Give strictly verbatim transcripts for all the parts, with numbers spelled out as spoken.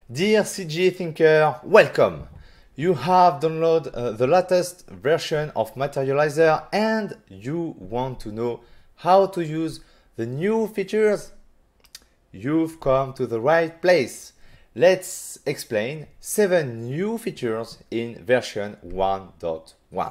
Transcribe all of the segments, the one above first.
Dear C G Thinker, welcome! You have downloaded uh, the latest version of Materializer and you want to know how to use the new features? You've come to the right place. Let's explain seven new features in version one point one.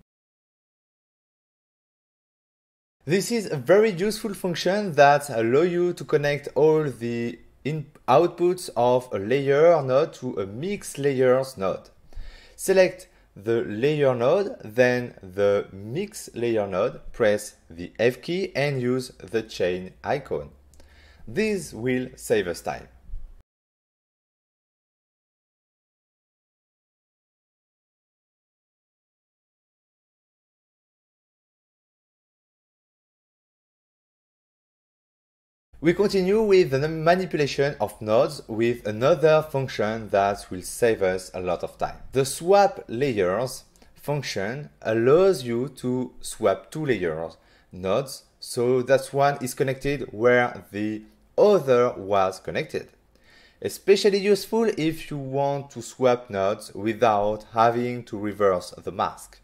This is a very useful function that allows you to connect all the in outputs of a layer node to a mix layers node. Select the layer node, then the mix layer node, press the F key and use the chain icon. This will save us time. We continue with the manipulation of nodes with another function that will save us a lot of time. The swap layers function allows you to swap two layers nodes so that one is connected where the other was connected. Especially useful if you want to swap nodes without having to reverse the mask.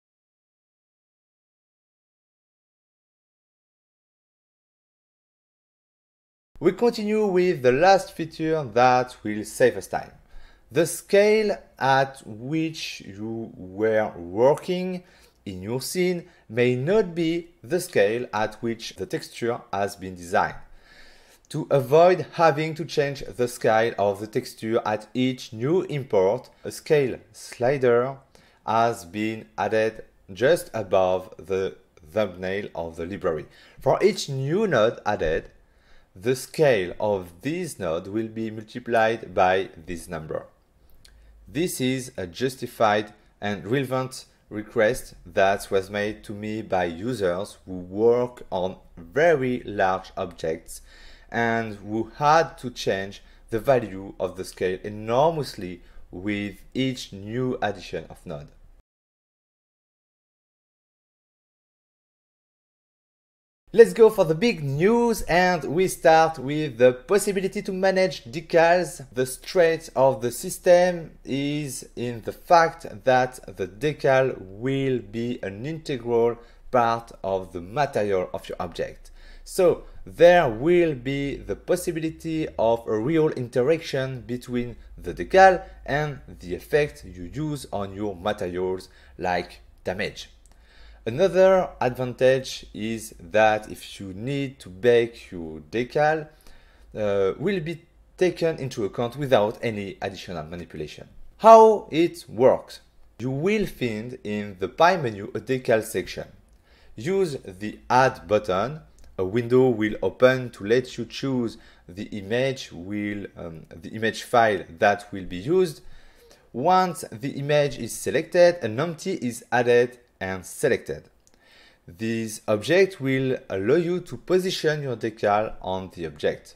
We continue with the last feature that will save us time. The scale at which you were working in your scene may not be the scale at which the texture has been designed. To avoid having to change the scale of the texture at each new import, a scale slider has been added just above the thumbnail of the library. For each new node added, the scale of this node will be multiplied by this number. This is a justified and relevant request that was made to me by users who work on very large objects and who had to change the value of the scale enormously with each new addition of node. Let's go for the big news, and we start with the possibility to manage decals. The strength of the system is in the fact that the decal will be an integral part of the material of your object. So there will be the possibility of a real interaction between the decal and the effect you use on your materials, like damage. Another advantage is that if you need to bake your decal, uh, will be taken into account without any additional manipulation. How it works? You will find in the Pie menu a decal section. Use the Add button. A window will open to let you choose the image will um, the image file that will be used. Once the image is selected, an empty is added and selected. This object will allow you to position your decal on the object.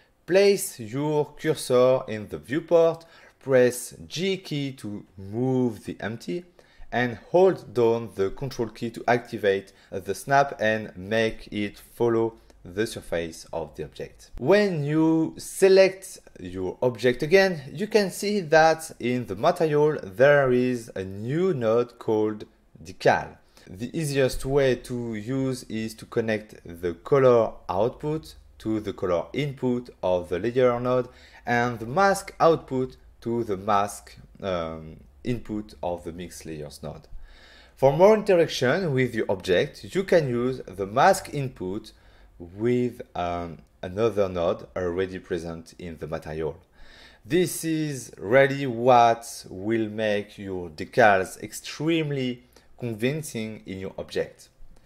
Place your cursor in the viewport, press G key to move the empty, and hold down the Control key to activate the snap and make it follow the surface of the object. When you select your object again, you can see that in the material there is a new node called Decal. The easiest way to use is to connect the color output to the color input of the layer node and the mask output to the mask um, input of the mix layers node. For more interaction with your object, you can use the mask input with um, another node already present in the material. This is really what will make your decals extremely convincing in your object.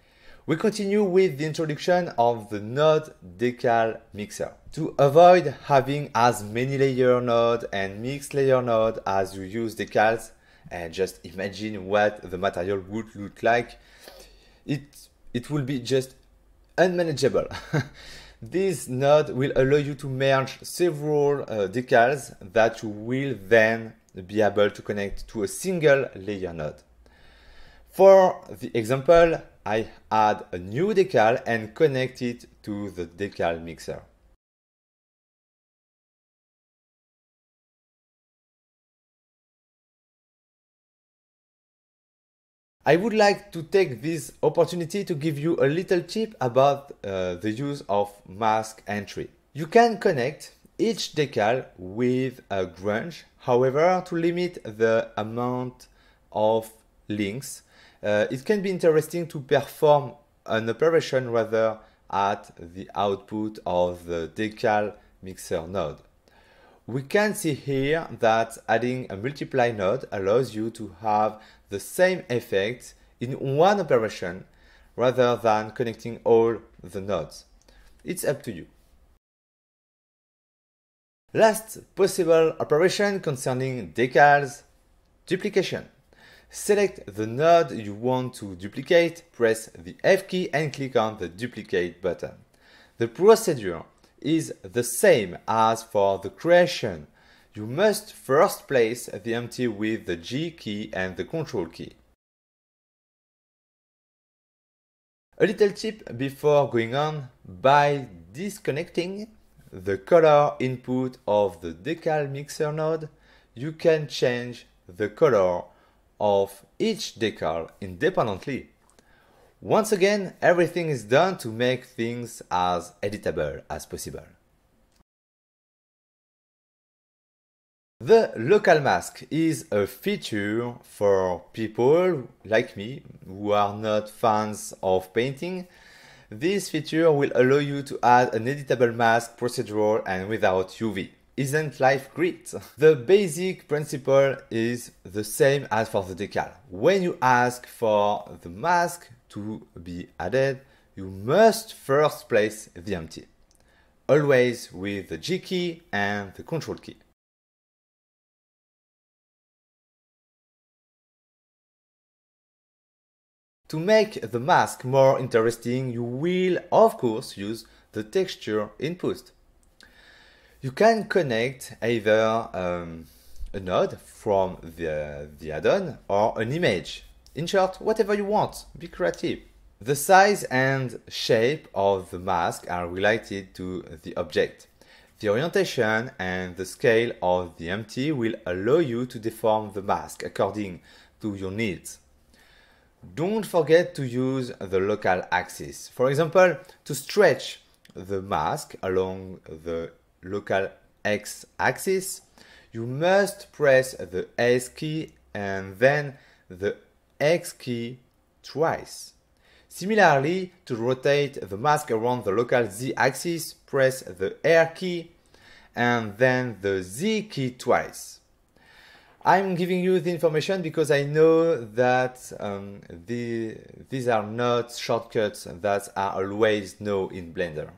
We continue with the introduction of the node decal mixer. To avoid having as many layer node and mix layer node as you use decals, and just imagine what the material would look like, it, it will be just unmanageable. This node will allow you to merge several uh, decals that you will then be able to connect to a single layer node. For the example, I add a new decal and connect it to the decal mixer. I would like to take this opportunity to give you a little tip about uh, the use of mask entry. You can connect each decal with a grunge, however, to limit the amount of links, uh, it can be interesting to perform an operation rather at the output of the decal mixer node. We can see here that adding a multiply node allows you to have the same effect in one operation rather than connecting all the nodes. It's up to you. Last possible operation concerning decals: duplication. Select the node you want to duplicate, press the F key and click on the duplicate button. The procedure is the same as for the creation. You must first place the empty with the G key and the Control key. A little tip before going on: by disconnecting the color input of the decal mixer node, you can change the color of each decal independently. Once again, everything is done to make things as editable as possible. The local mask is a feature for people like me who are not fans of painting. This feature will allow you to add an editable mask procedural and without U V. Isn't life great? The basic principle is the same as for the decal. When you ask for the mask to be added, you must first place the empty, always with the G key and the Control key. To make the mask more interesting, you will of course use the texture input. You can connect either um, a node from the, the add-on or an image. In short, whatever you want, be creative. The size and shape of the mask are related to the object. The orientation and the scale of the empty will allow you to deform the mask according to your needs. Don't forget to use the local axis. For example, to stretch the mask along the local x-axis, you must press the S key and then the X key twice. Similarly, to rotate the mask around the local z-axis, press the R key and then the Z key twice. I'm giving you the information because I know that um, the, these are not shortcuts that are always known in Blender.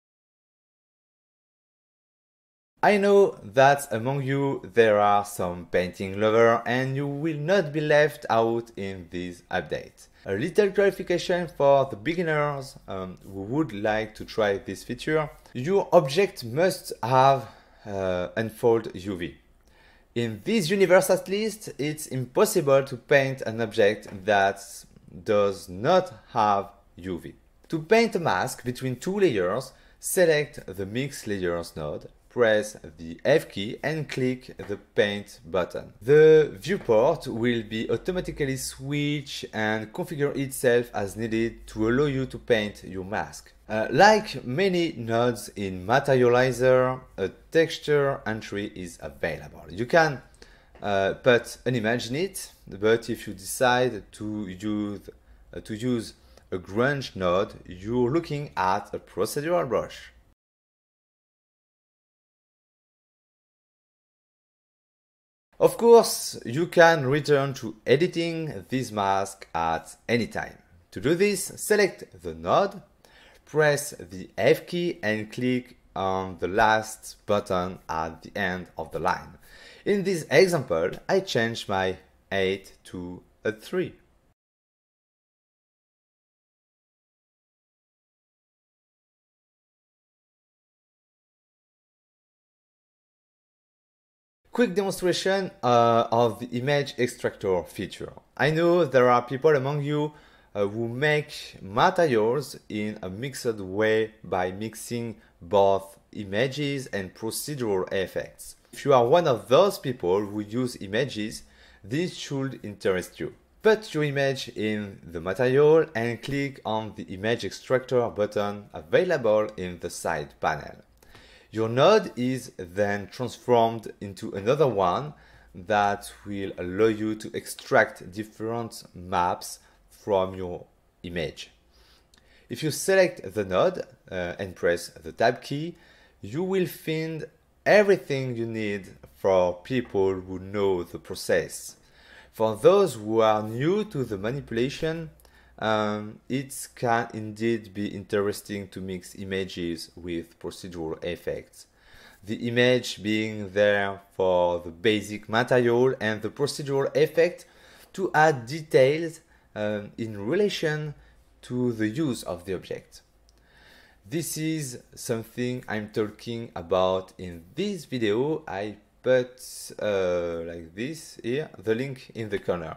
I know that among you there are some painting lovers and you will not be left out in this update. A little clarification for the beginners um, who would like to try this feature: your object must have uh, unfold U V. In this universe at least, it's impossible to paint an object that does not have U V. To paint a mask between two layers, select the Mix Layers node, press the F key and click the Paint button. The viewport will be automatically switched and configure itself as needed to allow you to paint your mask. Uh, like many nodes in Materializer, a texture entry is available. You can uh, put an image in it, but if you decide to use, uh, to use a grunge node, you're looking at a procedural brush. Of course, you can return to editing this mask at any time. To do this, select the node, press the F key and click on the last button at the end of the line. In this example, I changed my eight to a three. Quick demonstration uh, of the image extractor feature. I know there are people among you uh, who make materials in a mixed way by mixing both images and procedural effects. If you are one of those people who use images, this should interest you. Put your image in the material and click on the image extractor button available in the side panel. Your node is then transformed into another one that will allow you to extract different maps from your image. If you select the node uh, and press the tab key, you will find everything you need for people who know the process. For those who are new to the manipulation, um, it can indeed be interesting to mix images with procedural effects. The image being there for the basic material and the procedural effect to add details um, in relation to the use of the object. This is something I'm talking about in this video. I put uh, like this here, the link in the corner.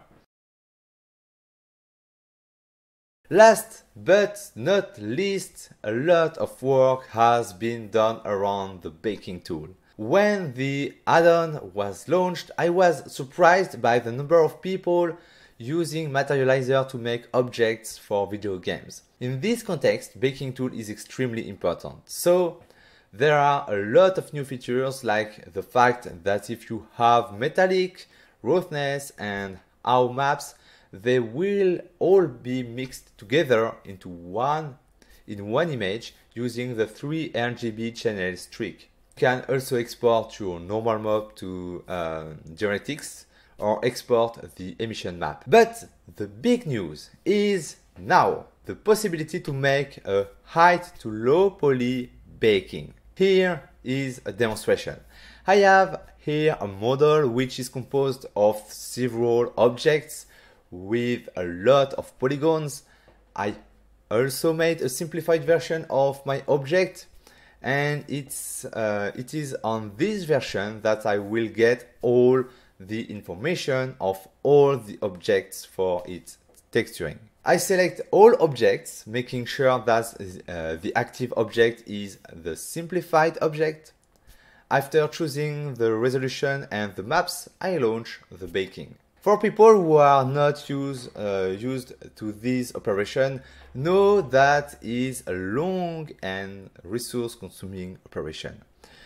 Last but not least, a lot of work has been done around the baking tool. When the add-on was launched, I was surprised by the number of people using Materializer to make objects for video games. In this context, baking tool is extremely important. So there are a lot of new features, like the fact that if you have metallic, roughness and how maps, they will all be mixed together into one in one image using the three R G B channels trick. You can also export your normal map to uh, genetics or export the emission map. But the big news is now the possibility to make a height to low poly baking. Here is a demonstration. I have here a model which is composed of several objects with a lot of polygons. I also made a simplified version of my object, and it's uh, it is on this version that I will get all the information of all the objects for its texturing. I select all objects, making sure that uh, the active object is the simplified object. After choosing the resolution and the maps, I launch the baking. For people who are not use, uh, used to this operation, know that is a long and resource-consuming operation.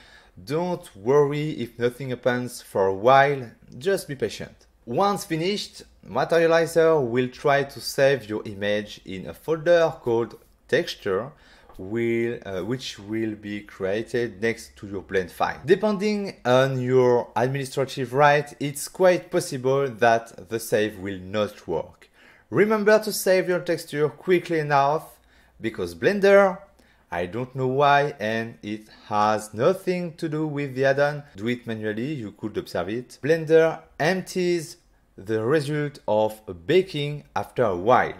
Don't worry if nothing happens for a while, just be patient. Once finished, Materializer will try to save your image in a folder called texture, will, uh, which will be created next to your blend file. Depending on your administrative right, it's quite possible that the save will not work. Remember to save your texture quickly enough, because Blender, I don't know why, and it has nothing to do with the add-on. Do it manually, you could observe it. Blender empties the result of a baking after a while.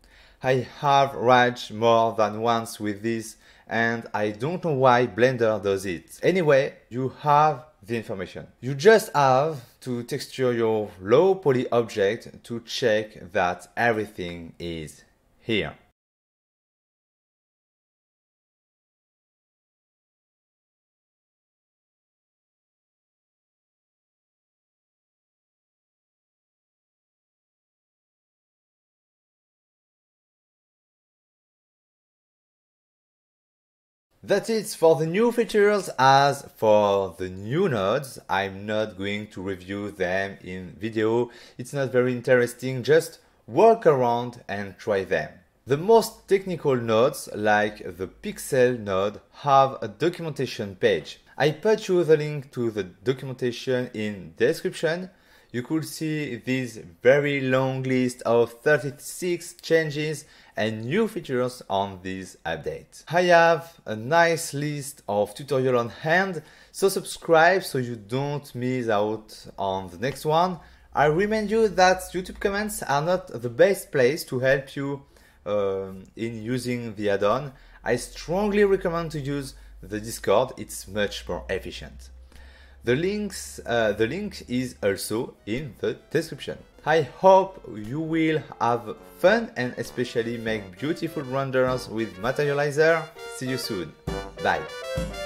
I have raged more than once with this, and I don't know why Blender does it. Anyway, you have the information. You just have to texture your low poly object to check that everything is here. That's it for the new features. As for the new nodes, I'm not going to review them in video. It's not very interesting, just walk around and try them. The most technical nodes, like the pixel node, have a documentation page. I put you the link to the documentation in the description. You could see this very long list of thirty-six changes and new features on this update. I have a nice list of tutorials on hand, so subscribe so you don't miss out on the next one. I remind you that YouTube comments are not the best place to help you um, in using the add-on. I strongly recommend to use the Discord, it's much more efficient. The links, uh, the link is also in the description. I hope you will have fun and especially make beautiful renders with Materializer. See you soon. Bye.